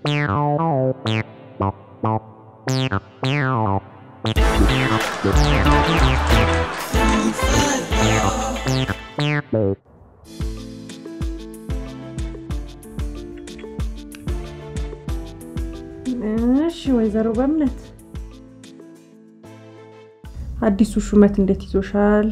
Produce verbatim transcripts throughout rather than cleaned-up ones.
ماشي ወይዘሮ በእምነት አዲሱ ሹመት እንዴት ይዞሻል?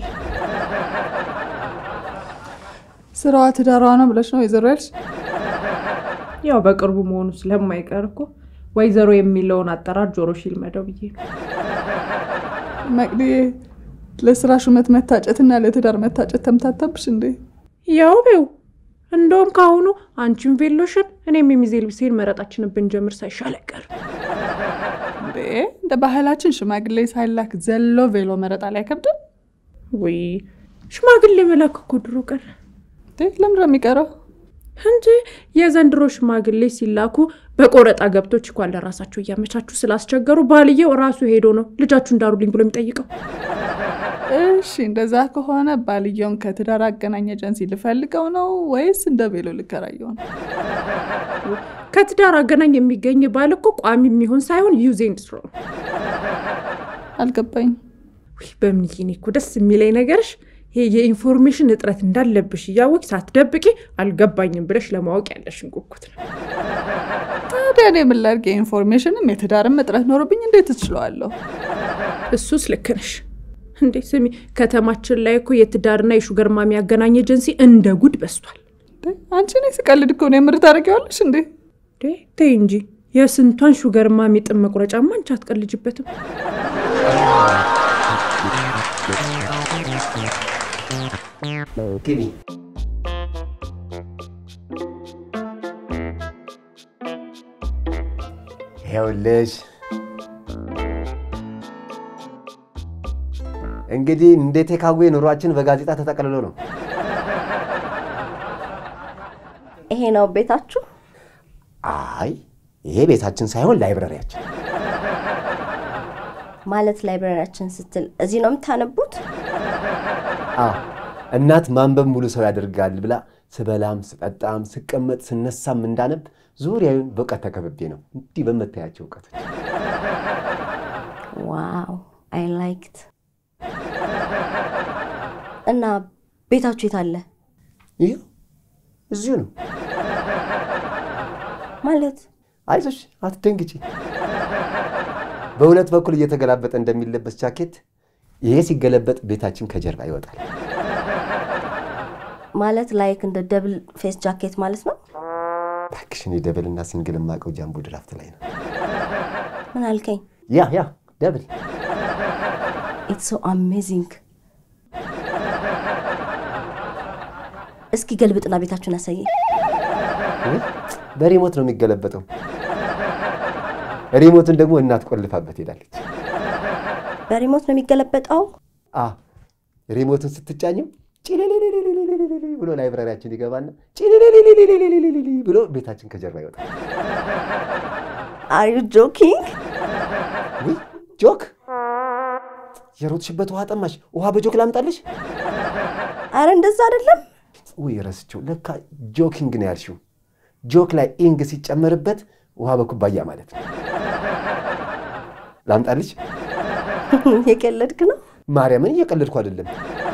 ስራዋ ትዳሯ ነው ብለሽ ነው ወይዘሮ ያልሽ? ያው በቅርቡ መሆኑ ስለማይቀር እኮ ወይዘሮ የሚለውን አጠራር ጆሮሽ ይልመደው ብዬ መቅዲ ለስራ ሹመት መታጨትና ለትዳር መታጨት ተምታታብሽ እንዴ? ያው ነው እንደውም ካሁኑ አንቺን ቬሎሽን እኔም የሚዜል ቢሴል መረጣችን ብንጀምር ሳይሻለቀር እንዴ እንደ ባህላችን ሽማግሌ ሳይላክ ዘሎ ቬሎ መረጣ ላይ ከብደን ወይ ሽማግሌ መላክ እኮ ድሮ ቀረ ለምን ረሚቀረው እንጂ የዘንድሮ ሽማግሌ ሲላኩ በቆረጣ ገብቶች እንኳን ለራሳቸው ያመቻቹ ስላስቸገሩ ባልየው ራሱ ሄዶ ነው ልጃችሁ እንዳሩልኝ ብሎ የሚጠይቀው እሺ እንደዛ ከሆነ ባልየውን ከትዳር አገናኝ ኤጀንሲ ልፈልገው ነው ወይስ እንደ ቬሎ ልከራየው ነው? ከትዳር አገናኝ የሚገኝ ባል እኮ ቋሚ የሚሆን ሳይሆን ዩዝ ኤንድ ትሮ አልገባኝ ወይ በምንኪኒ እኮ ደስ የሚለኝ ነገርሽ ይሄ የኢንፎርሜሽን እጥረት እንዳለብሽ ያወቅ ሳትደብቂ አልገባኝም ብለሽ ለማወቅ ያለሽን ጉጉት ነው ታዲያ እኔ ምን ላድርግ ኢንፎርሜሽንም የትዳርም እጥረት ኖርብኝ እንዴት እችላለሁ? እሱስ ልክ ነሽ እንዴ ስሚ ከተማችን ላይ እኮ የትዳርና የሹገር ማሚ ያገናኝ ኤጀንሲ እንደ ጉድ በስቷል አንቺ ነሽ ስቀልድ እኮ ነው ምርጥ አድርገዋለሽ እንዴ ዴ ተይ እንጂ የስንቷን ሹገር ማሚ ጥም መቁረጫማ አንቺ አትቀልጅበትም ግቢ ይኸውልሽ እንግዲህ እንዴት የካጉ ኑሯችን በጋዜጣ ተጠቅልሎ ነው ይሄ ነው ቤታችሁ? አይ ይሄ ቤታችን ሳይሆን ላይብረሪያችን ማለት ላይብረሪያችን ስትል እዚህ ነው የምታነቡት? አዎ እናት ማንበብ ሙሉ ሰው ያደርጋል ብላ ስበላም ስጠጣም ስቀመጥ ስነሳም እንዳነብ ዙሪያውን በእውቀት ተከብቤ ነው እንዲህ በመታያቸው እውቀቶች ዋው አይ ላይክድ እና ቤታችሁ የት አለ? ይሄ እዚሁ ነው ማለት አይዞሽ አትደንግጪ በሁለት በኩል እየተገላበጠ እንደሚለበስ ጃኬት ይሄ ሲገለበጥ ቤታችን ከጀርባ ይወጣል ማለት ላይክ እንደ ደብል ፌስ ጃኬት ማለት ነው ታክሽን ደብልና ሲንግል ማቀው ጃምቦ ድራፍት ላይ ነው ምን አልከኝ ያ ያ ደብል it's so amazing እስኪ ገልብጥና ቤታችሁን አሳየኝ በሪሞት ነው የሚገለበጠው ሪሞቱን ደግሞ እናት ቆልፋበት ሄዳለች በሪሞት ነው የሚገለበጠው አ ሪሞቱን ስትጫኘው ጭሊሊሊሊሊሊሊ ብሎ ላይብረሪያችን ይገባና ጭሊሊሊሊሊሊሊ ብሎ ቤታችን ከጀርባ ይወጣል are you joking ወይ ጆክ የሮትሽበት ውሃ ጠማሽ ውሃ በጆክ ላምጣልሽ አረ እንደዛ አይደለም ወይ ረስቸው ለካ ጆኪንግ ነው ያልሽው ጆክ ላይ ኢንግ ሲጨመርበት ውሃ በኩባያ ማለት ነው ላምጣልሽ የቀለድክ ነው ማርያምን እየቀለድኩ አይደለም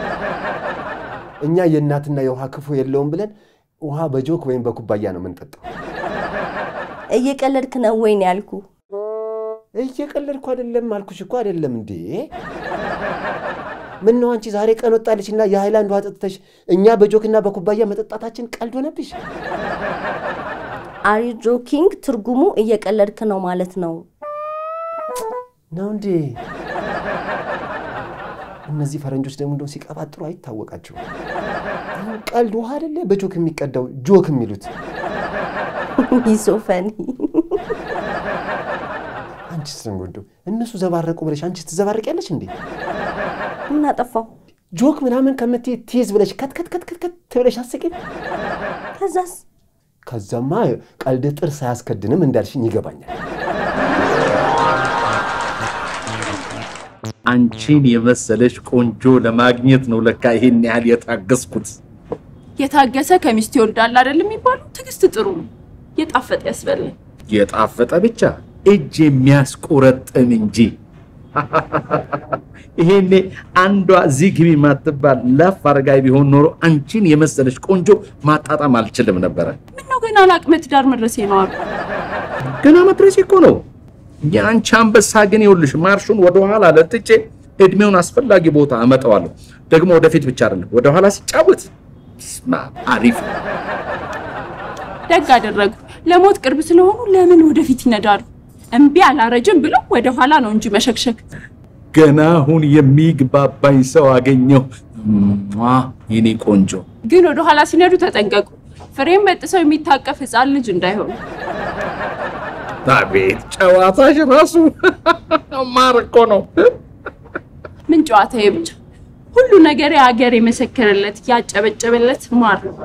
እኛ የእናትና የውሃ ክፉ የለውም ብለን ውሃ በጆክ ወይም በኩባያ ነው መንጠጣው እየቀለድክ ነው ወይ ነው ያልኩ እየቀለድኩ አይደለም አልኩሽ እኮ አይደለም እንዴ ምን ነው አንቺ ዛሬ ቀን ወጣልሽና የሃይላንድ ውሃ ጠጥተሽ እኛ በጆክና በኩባያ መጠጣታችን ቀልድ ሆነብሽ are you joking ትርጉሙ እየቀለድክ ነው ማለት ነው ነው እንዴ እነዚህ ፈረንጆች ደግሞ እንደው ሲቀባጥሩ አይታወቃቸው ቀልድ ውሃ አይደለ በጆክ የሚቀዳው ጆክ የሚሉት so funny አንቺ ሰንጎዶ እነሱ ዘባረቁ ብለሽ አንቺ ትዘባረቂያለሽ እንዴ ምን አጠፋው ጆክ ምናምን ከመቴ ቲዝ ብለሽ ከት ከት ከት ከት ብለሽ አስቂ ከዛስ ከዛማ ቀልድ ጥርስ ያስከድንም እንዳልሽኝ ይገባኛል አንቺን የመሰለሽ ቆንጆ ለማግኘት ነው ለካ ይሄን ያህል የታገስኩት የታገሰ ከሚስት ይወልዳል አይደል የሚባለው ትግስት ጥሩ ነው የጣፈጥ ያስበላል የጣፈጠ ብቻ እጅ የሚያስቆረጥም እንጂ ይሄኔ አንዷ እዚህ ግቢ ማትባል ለፍ አርጋይ ቢሆን ኖሮ አንቺን የመሰለሽ ቆንጆ ማጣጣም አልችልም ነበር። ምን ነው ገና ለአቅመ ትዳር መድረሴ ነው አሉ። ገና መድረሴ እኮ ነው። ያንቺ አንበሳ ግን ይኸውልሽ ማርሹን ወደ ኋላ ለጥጬ እድሜውን አስፈላጊ ቦታ አመጣዋለሁ። ደግሞ ወደፊት ብቻ አይደለም ወደ ኋላ ሲጫወት ስማ አሪፍ ደግ አደረጉ። ለሞት ቅርብ ስለሆኑ ለምን ወደፊት ይነዳሉ? እምቢ አላረጅም ብለው ወደ ኋላ ነው እንጂ መሸክሸክ። ገና አሁን የሚግባባኝ ሰው አገኘው። ማ የኔ ቆንጆ ግን ወደ ኋላ ሲነዱ ተጠንቀቁ። ፍሬም በጥሰው የሚታቀፍ ህፃን ልጅ እንዳይሆን። አቤት ጨዋታሽ ራሱ ማርኮ ነው። ምን ጨዋታዬ ብቻ ሁሉ ነገር ሀገር የመሰከረለት ያጨበጨበለት ማር ነው።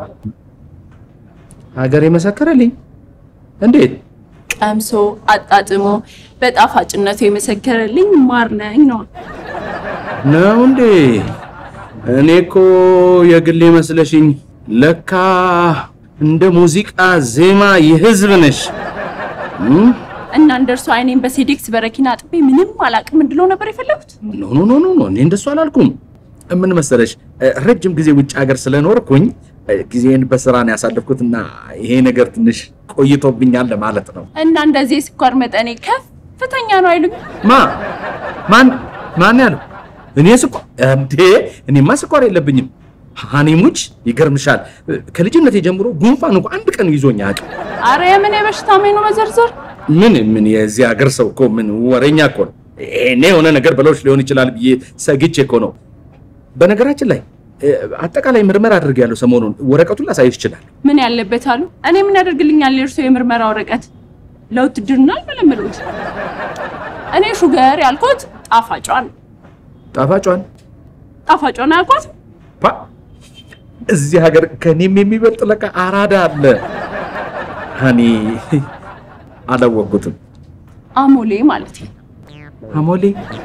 ሀገር የመሰከረልኝ እንዴት? ቀምሶ አጣጥሞ በጣፋጭነቱ የመሰከረልኝ ማር ነኝ ነው። ነው እንዴ? እኔኮ የግሌ መስለሽኝ ለካ እንደ ሙዚቃ ዜማ የህዝብ ነሽ። እና እንደርሱ አይኔን በሴዴክስ በረኪና አጥቤ ምንም አላቅም እንድለው ነበር የፈለጉት? ኖ ኖ ኖ ኖ እኔ እንደሱ አላልኩም። ምን መሰለሽ ረጅም ጊዜ ውጭ ሀገር ስለኖርኩኝ ጊዜን በስራ ነው ያሳለፍኩትና ይሄ ነገር ትንሽ ቆይቶብኛል ማለት ነው። እና እንደዚህ ስኳር መጠኔ ከፍተኛ ነው አይሉኝ? ማ ማን ማን ያለው? እኔ ስኳር እንዴ? እኔማ ስኳር የለብኝም። ሃኒሙች ይገርምሻል። ከልጅነቴ ጀምሮ ጉንፋን እንኳን አንድ ቀን ይዞኝ አያውቅም። አረ የምን የበሽታ ምን ነው መዘርዘር? ምን ምን የዚህ ሀገር ሰው እኮ ምን ወሬኛ እኮ ነው። እኔ የሆነ ነገር ብለውሽ ሊሆን ይችላል ብዬ ሰግቼ እኮ ነው። በነገራችን ላይ አጠቃላይ ምርመራ አድርጌያለሁ። ሰሞኑን ወረቀቱን ላሳይሽ ይችላል። ምን ያለበት አሉ? እኔ ምን ያደርግልኛል የእርሱ የምርመራ ወረቀት? ለውትድርና አልመለመሉት። እኔ ሹገር ያልኩት ጣፋጯን ጣፋጯን ጣፋጯን ያልኩት ፓ እዚህ ሀገር ከኔም የሚበልጥ ለካ አራዳ አለ። ሃኒ አላወቅኩትም። አሞሌ ማለት ነው። አሞሌ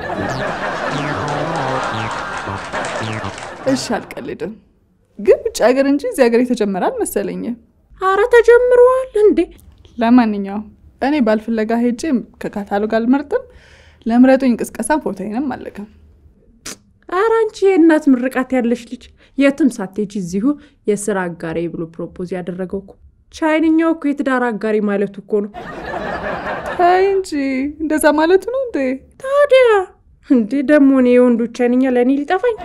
እሺ አልቀልድም፣ ግን ውጭ ሀገር እንጂ እዚህ ሀገር የተጀመረ አልመሰለኝም። አረ ተጀምሯል እንዴ? ለማንኛውም እኔ ባልፍለጋ ሄጄ ከካታሎግ አልመርጥም። ለምረጡኝ እንቅስቃሴ ፎቶዬንም አለከም። አረ አንቺ የእናት ምርቃት ያለሽ ልጅ የትም ሳትሄጂ እዚሁ የሥራ አጋሪ ብሎ ፕሮፖዝ ያደረገው እኮ ቻይንኛው እኮ የትዳር አጋሪ ማለት እኮ ነው። አይ እንጂ እንደዛ ማለት ነው እንዴ? ታዲያ እንዴ ደግሞ ነው የወንዶች ቻይንኛ ለኔ ሊጠፋኝ?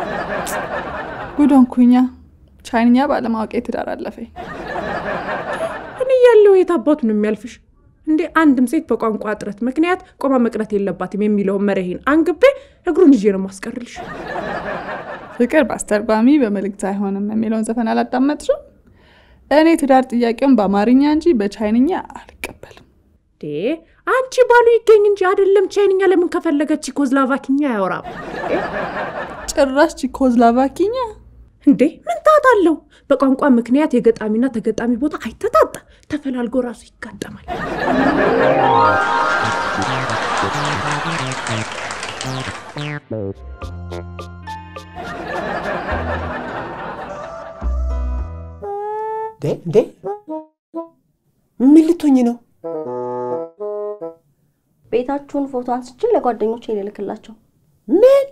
ጉዶንኩኛ ቻይንኛ ባለማወቅ የትዳር አለፈኝ። እኔ ያለው የታባቱ ነው የሚያልፍሽ እንዴ? አንድም ሴት በቋንቋ እጥረት ምክንያት ቆማ መቅረት የለባትም የሚለው መረሄን አንግቤ እግሩን ይዤ ነው ማስቀርልሽ። ፍቅር ባስተርጓሚ በመልእክት አይሆንም የሚለውን ዘፈን አላዳመጥሽም? እኔ ትዳር ጥያቄውን በአማርኛ እንጂ በቻይንኛ አልቀበልም። ዴ አንቺ ባሉ ይገኝ እንጂ አይደለም ቻይንኛ ለምን ከፈለገች ቺኮዝላቫኪኛ ያወራም? ጭራሽ ቺኮዝላቫኪኛ እንዴ ምን ታታለው? በቋንቋ ምክንያት የገጣሚና ተገጣሚ ቦታ አይተጣጣ ተፈላልጎ ራሱ ይጋጠማል። ዴ ዴ ምን ልትሆኚ ነው? ቤታችሁን ፎቶ አንስቼ ለጓደኞቼ ልልክላቸው። ምን?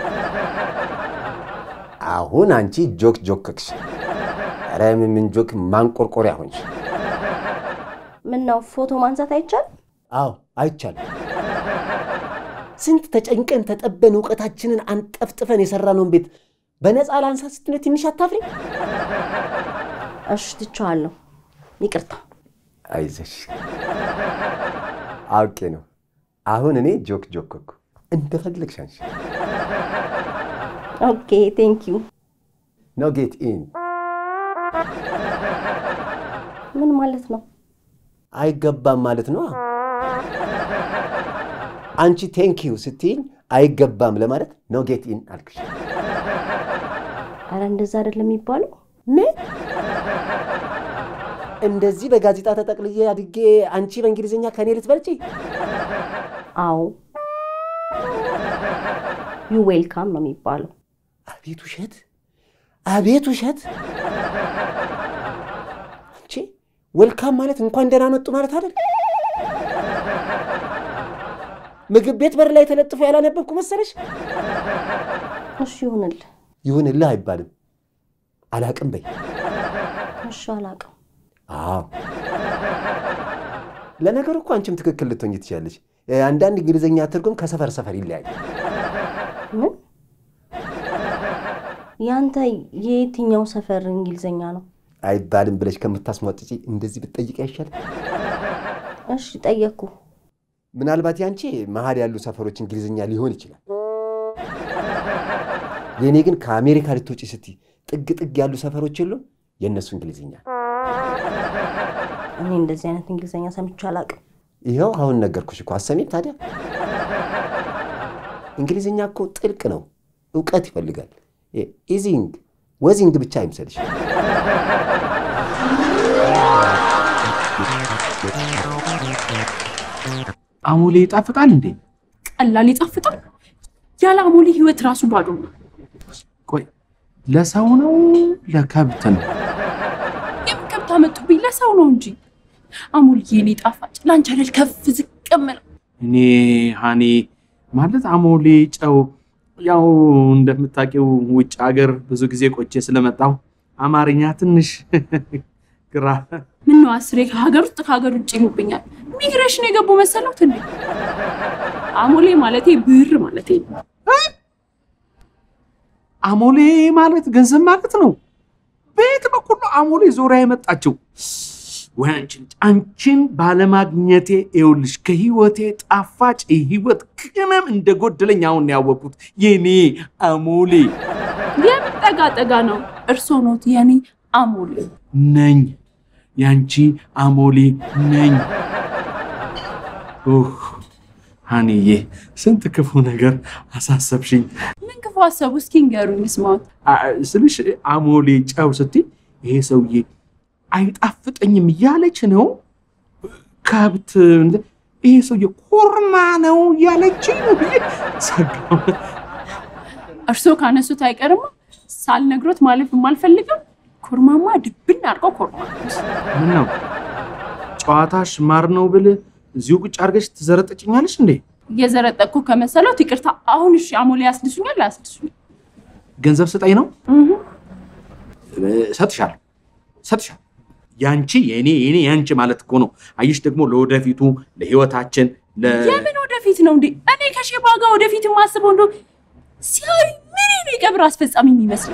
አሁን አንቺ ጆክ ጆክክሽ። አረ ምን ጆክ ማንቆርቆሪያ ሆንሽ። ምን ነው ፎቶ ማንሳት አይቻል? አዎ አይቻልም። ስንት ተጨንቀን ተጠበን ዕውቀታችንን አንጠፍጥፈን የሰራነውን ቤት በነፃ ላንሳ ስትነ ትንሽ አታፍሪ? እሺ ትቻለሁ። ይቅርታ። አይዘሽ አውቄ ነው። አሁን እኔ ጆክ ጆክኩ እንደፈለግሽ አንቺ። ኦኬ ቴንክ ዩ። ኖ ጌት ኢን ምን ማለት ነው? አይገባም ማለት ነው። አንቺ ቴንክ ዩ ስትይኝ አይገባም ለማለት ኖ ጌት ኢን አልክሽ። አረ እንደዛ አይደለም የሚባለው። ምን? እንደዚህ በጋዜጣ ተጠቅልዬ አድጌ አንቺ በእንግሊዝኛ ከኔ ልትበልጪ? አዎ ዩ ዌልካም ነው የሚባለው። አቤት ውሸት! አቤት ውሸት! አንቺ ዌልካም ማለት እንኳን ደህና መጡ ማለት አይደል? ምግብ ቤት በር ላይ ተለጥፎ ያላነበብኩ መሰለሽ? እሺ ይሁንልህ። ይሁንልህ አይባልም። አላቅም በይ። እሺ አላቅም። አዎ ለነገሩ እኮ አንቺም ትክክል ልትሆኚ ትችያለሽ። አንዳንድ እንግሊዘኛ ትርጉም ከሰፈር ሰፈር ይለያያል። ምን? ያንተ የየትኛው ሰፈር እንግሊዘኛ ነው? አይባልም ብለሽ ከምታስሟጥጪ እንደዚህ ብትጠይቂ አይሻልም? እሺ ጠየቅኩ። ምናልባት ያንቺ መሀል ያሉ ሰፈሮች እንግሊዘኛ ሊሆን ይችላል። የኔ ግን ከአሜሪካ ልትወጪ ስትይ ጥግ ጥግ ያሉ ሰፈሮች የሉም የነሱ እንግሊዘኛ። እኔ እንደዚህ አይነት እንግሊዘኛ ሰምቼ አላቅም። ይሄው አሁን ነገርኩሽ እኮ አሰሚም ታዲያ። እንግሊዘኛ እኮ ጥልቅ ነው፣ ዕውቀት ይፈልጋል። ኢዚንግ ወዚንግ ብቻ አይምሰልሽ። አሞሌ ይጣፍጣል እንዴ? ቀላል ይጣፍጣል። ያለ አሞሌ ህይወት ራሱ ባዶ ነው። ቆይ ለሰው ነው ለከብት ነው? የምከብት አመጡብኝ ለሰው ነው እንጂ አሞሌ የኔ ጣፋጭ ላንቺ አይደል ከፍ ዝቅም ነው። እኔ ሃኒ ማለት አሞሌ ጨው ያው እንደምታውቂው ውጭ ሀገር ብዙ ጊዜ ቆይቼ ስለመጣው አማርኛ ትንሽ ግራ። ምን ነው አስሬ ከሀገር ውስጥ ከሀገር ውጭ ይሉብኛል። ሚግሬሽን የገቡ መሰለው እንዴ? አሞሌ ማለቴ ብር ማለቴ ነው። አሞሌ ማለት ገንዘብ ማለት ነው። ቤት በኩል አሞሌ ዞራ የመጣችው ወንጭን አንቺን ባለማግኘቴ ይውልሽ ከህይወቴ ጣፋጭ ህይወት ቅመም እንደጎደለኝ አሁን ያወቁት የኔ አሞሌ። የምጠጋ ጠጋ ነው። እርሶ ኖት የኔ አሞሌ ነኝ። ያንቺ አሞሌ ነኝ። ኦህ ሃኒዬ ስንት ክፉ ነገር አሳሰብሽኝ። ምን ክፉ አሰቡ? እስኪ ንገሩኝ ስማት። ስልሽ አሞሌ ጨው ስትይ ይሄ ሰውዬ አይጣፍጠኝም እያለች ነው። ከብት ይሄ ሰውዬ ኮርማ ነው እያለች ነው። ሰጋው እርሶ ካነሱት አይቀርማ ሳልነግሮት ማለፍ የማልፈልገው ኮርማማ ድብን አድርገው ኮርማ። ምን ነው ጨዋታሽ ማር ነው ብል እዚሁ ቁጭ አድርገሽ ትዘረጠጭኛለሽ እንዴ? የዘረጠኩ ከመሰለው ይቅርታ። አሁን እሺ አሞሌ ያስድሱኛል ያስድሱኛል? ገንዘብ ስጠኝ ነው? እህ ሰጥሻለሁ ሰጥሻለሁ። ያንቺ የኔ የኔ ያንቺ ማለት እኮ ነው። አይሽ ደግሞ ለወደፊቱ ለህይወታችን ለ የምን ወደፊት ነው እንዴ? እኔ ከሼባ ጋር ወደፊት ማስበው እንደው ሲያይ ምን ነው የቀብር አስፈጻሚ የሚመስለው?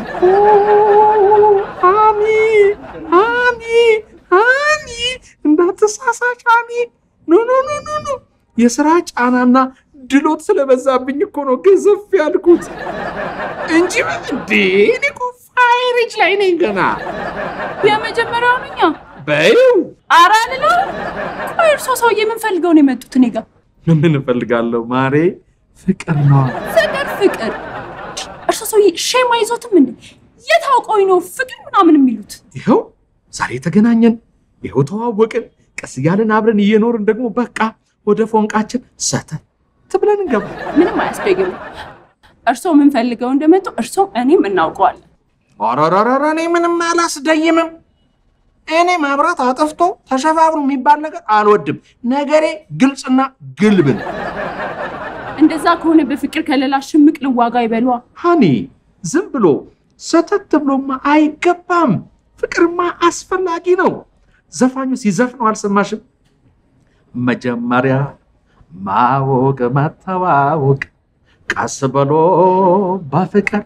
አሚ አሚ አሚ እንዳትሳሳች አሚ። ኖ ኖ ኖ ኖ ኖ የሥራ ጫናና ድሎት ስለበዛብኝ እኮ ነው ገዘፍ ያልኩት እንጂ እንዴ እኔ እኮ ፋይሪጅ ላይ ነኝ ገና። የመጀመሪያው ነኛ በይው አራልሎ ቆይ እርሶ ሰውዬ ምን ፈልገው ነው የመጡት እኔ ጋር? ምን እፈልጋለሁ ማሬ? ፍቅር ነው። ፍቅር ፍቅር እርሶ ሰውዬ ሼም አይዞትም እንዴ? የታውቀው ነው ፍቅር ምናምን የሚሉት? ይኸው ዛሬ ተገናኘን፣ ይኸው ተዋወቅን፣ ቀስ እያልን አብረን እየኖርን ደግሞ በቃ ወደ ፎንቃችን ሰተት ብለን እንገባ። ምንም አያስደግም። እርሶ ምን ፈልገው እንደመጡ እርሶ እኔም እናውቀዋለን። አራራራ እኔ ምንም አላስደይምም። እኔ ማብራት አጠፍቶ ተሸፋፍኑ የሚባል ነገር አልወድም። ነገሬ ግልጽና ግልብ ነው። እንደዛ ከሆነ በፍቅር ከለላ ሽምቅ ልዋጋ ይበሏ። ሃኒ ዝም ብሎ ሰተት ብሎማ አይገባም። ፍቅርማ አስፈላጊ ነው። ዘፋኙ ሲዘፍነው አልሰማሽም? መጀመሪያ ማወቅ መተዋወቅ ቀስ ብሎ በፍቅር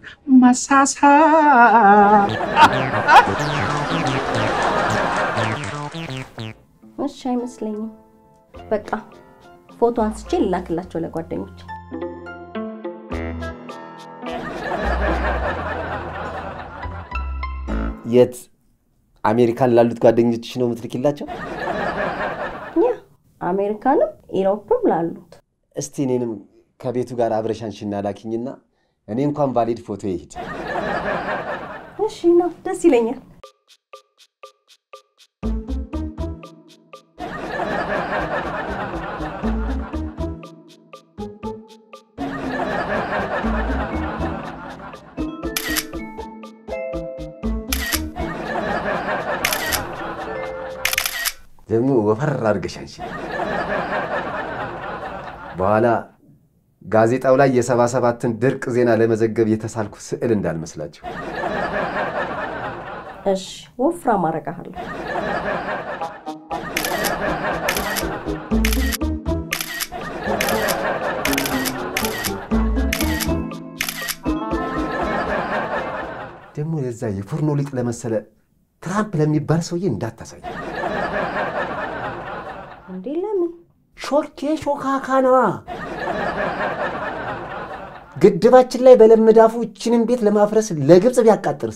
መሳሳብ። እሺ አይመስለኝም። በቃ ፎቶ አንስቼ ልላክላቸው ለጓደኞች። የት አሜሪካን ላሉት ጓደኞችሽ ነው የምትልኪላቸው? ያ አሜሪካንም ኢሮፕም ላሉት። እስቲ እኔንም ከቤቱ ጋር አብረሻንሽና ላኪኝና እኔ እንኳን ባልሄድ ፎቶ ይሄድ። እሺ ነው ደስ ይለኛል። ደግሞ ወፈር አድርገሽ አንቺ በኋላ ጋዜጣው ላይ የሰባ ሰባትን ድርቅ ዜና ለመዘገብ የተሳልኩ ስዕል እንዳልመስላችሁ እሺ ወፍራም አረጋለሁ ደግሞ ለዛ የፎርኖ ሊጥ ለመሰለ ትራምፕ ለሚባል ሰውዬ እንዳታሳይ እንዴ ለምን ሾርኬ ሾካካ ነዋ ግድባችን ላይ በለምዳፉ እቺንን ቤት ለማፍረስ ለግብጽ ቢያቃጥርስ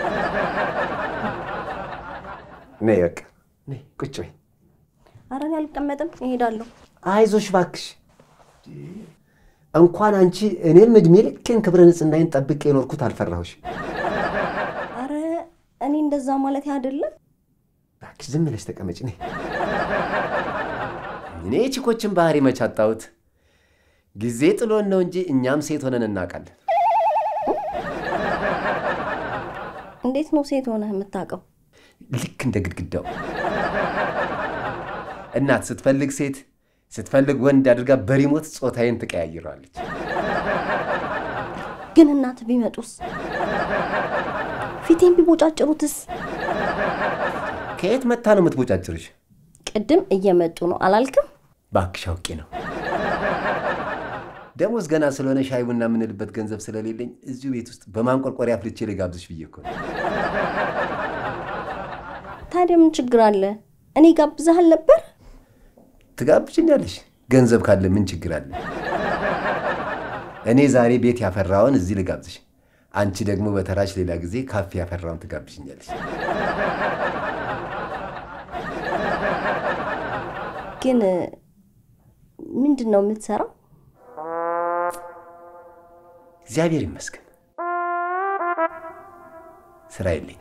ነይ በቃ ነይ ቁጭ በይ አረን አልቀመጥም እሄዳለሁ አይዞሽ ባክሽ እንኳን አንቺ እኔም እድሜ ልክን ክብረ ንጽህናዬን ጠብቄ ኖርኩት አልፈራሁሽ አረ እኔ እንደዛ ማለት አይደለም ባክሽ ዝም ብለሽ ተቀመጪ ነይ እኔ ቺኮችን ባህሪ መቻጣውት ጊዜ ጥሎን ነው እንጂ እኛም ሴት ሆነን እናቃለን እንዴት ነው ሴት ሆነህ የምታቀው ልክ እንደ ግድግዳው እናት ስትፈልግ ሴት ስትፈልግ ወንድ አድርጋ በሪሞት ጾታዬን ትቀያይራለች ግን እናት ቢመጡስ ፊቴን ቢቦጫጭሩትስ ከየት መጣ ነው የምትቦጫጭርሽ ቅድም እየመጡ ነው አላልክም ባክሽ አውቄ ነው ደሞዝ ገና ስለሆነ ሻይ ቡና ምንልበት ገንዘብ ስለሌለኝ እዚሁ ቤት ውስጥ በማንቆርቆሪያ አፍልቼ ልጋብዝሽ ብዬ እኮ ታዲያ ምን ችግር አለ እኔ ጋብዛሃል ነበር ትጋብዥኛለሽ ገንዘብ ካለ ምን ችግር አለ እኔ ዛሬ ቤት ያፈራውን እዚህ ልጋብዝሽ አንቺ ደግሞ በተራሽ ሌላ ጊዜ ካፌ ያፈራውን ትጋብዥኛለሽ ግን ምንድነው የምትሰራው እግዚአብሔር ይመስገን ስራ የለኝ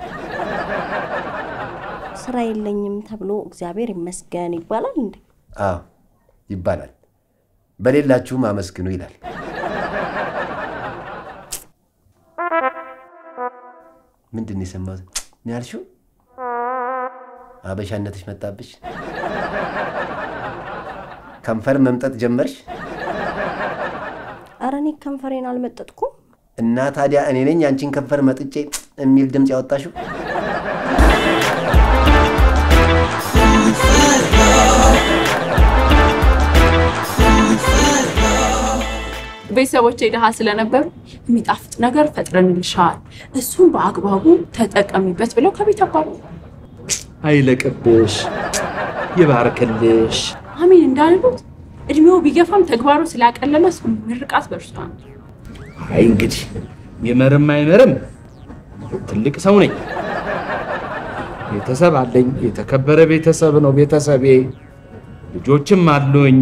ስራ የለኝም ተብሎ እግዚአብሔር ይመስገን ይባላል እንዴ አዎ ይባላል በሌላችሁ ማመስግኑ ይላል ምንድነው የሰማው ምን ያልሽው አበሻነትሽ መጣብሽ ከንፈር መምጠጥ ጀመርሽ አረኔ ከንፈሬን አልመጠጥኩም እና ታዲያ እኔ ነኝ አንቺን ከንፈር መጥጬ የሚል ድምጽ ያወጣሽው ቤተሰቦቼ ደሃ ስለነበሩ የሚጣፍጥ ነገር ፈጥረንልሻል እሱን በአግባቡ ተጠቀሚበት ብለው ከቤት አባሩ አይለቅብሽ ይባርክልሽ አሜን እንዳሉት እድሜው ቢገፋም ተግባሩ ስላቀለለ ምርቃት በርሷል አይ እንግዲህ የመረም አይመረም ትልቅ ሰው ነኝ ቤተሰብ አለኝ የተከበረ ቤተሰብ ነው ቤተሰቤ ልጆችም አሉኝ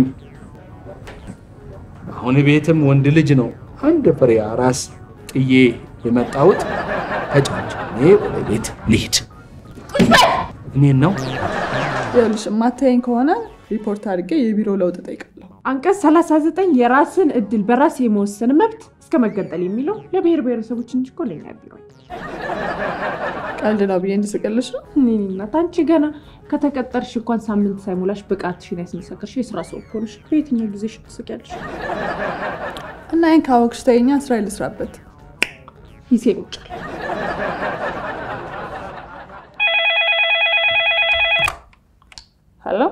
አሁን ቤትም ወንድ ልጅ ነው አንድ ፍሬ አራስ ጥዬ የመጣሁት ተጫጭኔ ወደ ቤት ልሂድ እኔ ነው ይኸውልሽ ማታየኝ ከሆነ ሪፖርት አድርጌ የቢሮ ለውጥ ጠይቃለሁ አንቀጽ ሰላሳ ዘጠኝ የራስን እድል በራስ የመወሰን መብት እስከ መገንጠል የሚለው ለብሔር ብሔረሰቦች እንጂ እኮ ለኛ ቢሮ ቀልድ ነው ብዬ እንድስቅልሽ ነው እኔና ታንቺ ገና ከተቀጠርሽ እንኳን ሳምንት ሳይሞላሽ ብቃትሽን ያስመሰከርሽ የስራ ሰው እኮ ነሽ በየትኛው ጊዜሽ ትስቂያለሽ እና ይሄን ካወቅሽ ተይኛ ስራ ልስራበት ይሴ ይውጫል ሄሎ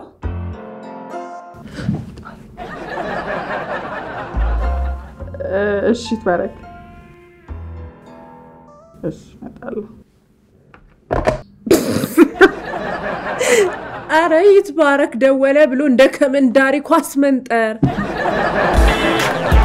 እሺ ትባረክ እሺ መጣለሁ አረ ይትባረክ ደወለ ብሎ እንደ ከመንዳሪ ኳስ መንጠር